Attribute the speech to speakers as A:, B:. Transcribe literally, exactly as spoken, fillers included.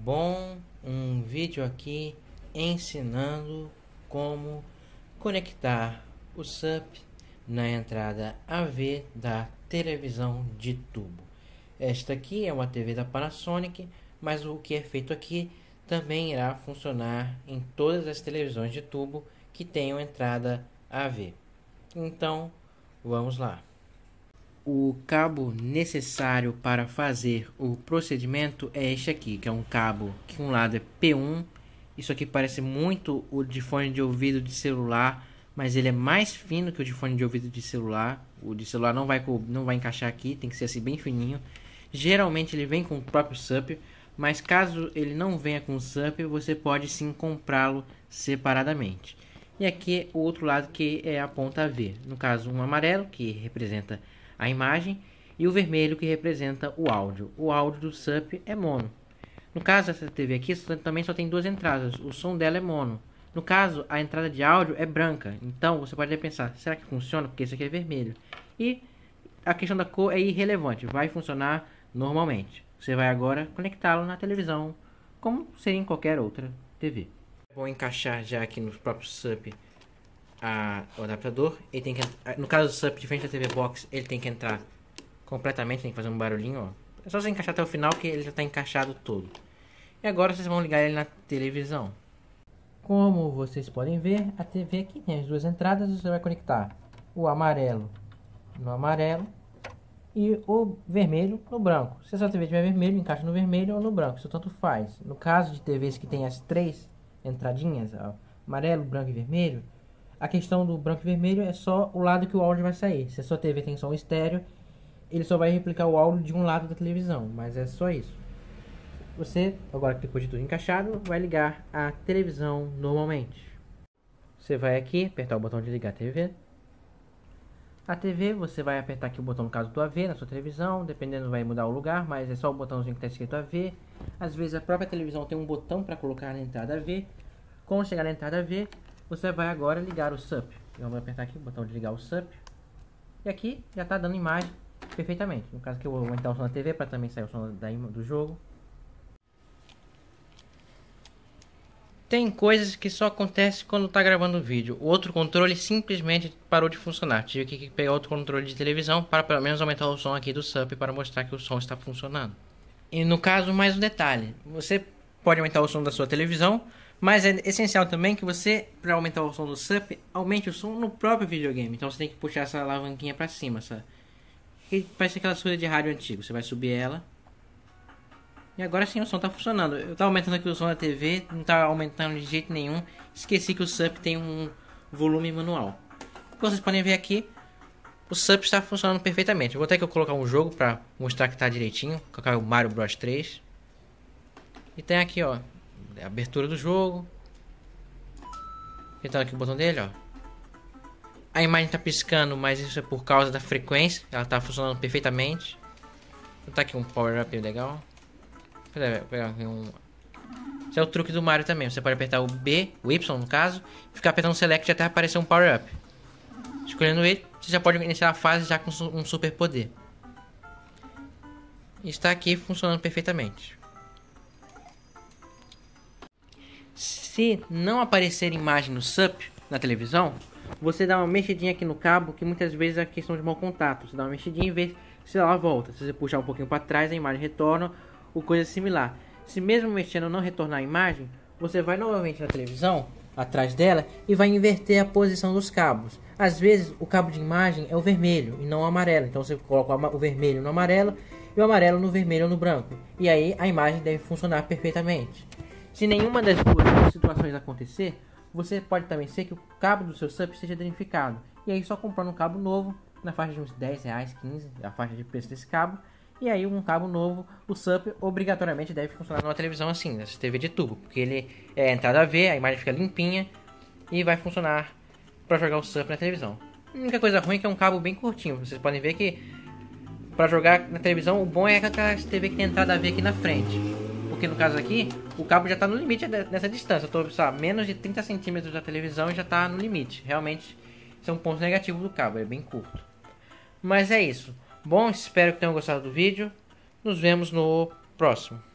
A: Bom, um vídeo aqui ensinando como conectar o S U P na entrada A V da televisão de tubo. Esta aqui é uma T V da Panasonic, mas o que é feito aqui também irá funcionar em todas as televisões de tubo que tenham entrada A V. Então, vamos lá. O cabo necessário para fazer o procedimento é este aqui, que é um cabo que um lado é P um. Isso aqui parece muito o de fone de ouvido de celular, mas ele é mais fino que o de fone de ouvido de celular. O de celular não vai, não vai encaixar aqui, tem que ser assim bem fininho. Geralmente ele vem com o próprio S U P, mas caso ele não venha com o S U P, você pode sim comprá-lo separadamente. E aqui o outro lado, que é a ponta V. No caso, um amarelo, que representa a imagem, e o vermelho, que representa o áudio. O áudio do S U P é mono. No caso, essa T V aqui também só tem duas entradas. O som dela é mono. No caso, a entrada de áudio é branca. Então, você pode pensar, será que funciona? Porque esse aqui é vermelho. E a questão da cor é irrelevante. Vai funcionar normalmente. Você vai agora conectá-lo na televisão, como seria em qualquer outra T V. Vou encaixar já aqui no próprio S U P a, o adaptador. Ele tem que, no caso do S U P, diferente da T V Box, ele tem que entrar completamente, tem que fazer um barulhinho, ó. É só você encaixar até o final que ele já está encaixado todo. E agora vocês vão ligar ele na televisão. Como vocês podem ver, a T V aqui tem as duas entradas. Você vai conectar o amarelo no amarelo e o vermelho no branco. Se a sua T V tiver vermelho, encaixa no vermelho ou no branco, isso tanto faz. No caso de T Vs que tem as três entradinhas, ó, amarelo, branco e vermelho, a questão do branco e vermelho é só o lado que o áudio vai sair. Se a sua T V tem som estéreo, ele só vai replicar o áudio de um lado da televisão, mas é só isso. Você, agora que clicou de tudo encaixado, vai ligar a televisão normalmente. Você vai aqui, apertar o botão de ligar a T V. A T V, você vai apertar aqui o botão, no caso do A V, na sua televisão, dependendo vai mudar o lugar, mas é só o botãozinho que está escrito A V. Às vezes a própria televisão tem um botão para colocar na entrada A V. Quando chegar na entrada A V, você vai agora ligar o S U P. Eu vou apertar aqui o botão de ligar o S U P. E aqui já está dando imagem perfeitamente. No caso que eu vou aumentar o som da T V para também sair o som da, do jogo. Tem coisas que só acontecem quando está gravando o vídeo. O outro controle simplesmente parou de funcionar. Tive que pegar outro controle de televisão para pelo menos aumentar o som aqui do S U P para mostrar que o som está funcionando. E no caso, mais um detalhe. Você pode aumentar o som da sua televisão, mas é essencial também que você, para aumentar o som do S U P, aumente o som no próprio videogame. Então você tem que puxar essa alavanquinha para cima, sabe? Que parece aquela surda de rádio antigo. Você vai subir ela. E agora sim o som está funcionando. Eu estava aumentando aqui o som da T V, não está aumentando de jeito nenhum. Esqueci que o S U P tem um volume manual. Como vocês podem ver aqui, o S U P está funcionando perfeitamente. Eu vou ter que colocar um jogo para mostrar que está direitinho. Vou colocar o Mario Bros três. E tem aqui, ó, a abertura do jogo. Apertando aqui o botão dele, ó. A imagem está piscando, mas isso é por causa da frequência. Ela está funcionando perfeitamente. Vou botar aqui um power up legal. Um... Esse é o truque do Mario também. Você pode apertar o B, o Y no caso, e ficar apertando o Select até aparecer um power up. Escolhendo ele, você já pode iniciar a fase já com um super poder. E está aqui funcionando perfeitamente. Se não aparecer imagem no S U P na televisão, você dá uma mexidinha aqui no cabo, que muitas vezes é questão de mau contato. Você dá uma mexidinha e vê se ela volta. Se você puxar um pouquinho para trás, a imagem retorna, ou coisa similar. Se mesmo mexendo não retornar a imagem, você vai novamente na televisão, atrás dela, e vai inverter a posição dos cabos. Às vezes o cabo de imagem é o vermelho e não o amarelo. Então você coloca o vermelho no amarelo e o amarelo no vermelho ou no branco. E aí a imagem deve funcionar perfeitamente. Se nenhuma das duas situações acontecer, você pode também ser que o cabo do seu S U P seja danificado. E aí só comprando um cabo novo, na faixa de uns dez reais, quinze, a faixa de preço desse cabo. E aí um cabo novo, o S U P obrigatoriamente deve funcionar numa televisão assim, nessa T V de tubo. Porque ele é entrada a ver, a imagem fica limpinha e vai funcionar para jogar o S U P na televisão. A única coisa ruim é que é um cabo bem curtinho. Vocês podem ver que para jogar na televisão o bom é aquela T V que tem entrada a ver aqui na frente. Porque no caso aqui, o cabo já está no limite dessa distância. Eu estou a menos de trinta centímetros da televisão e já está no limite. Realmente, isso é um ponto negativo do cabo, é bem curto. Mas é isso. Bom, espero que tenham gostado do vídeo. Nos vemos no próximo.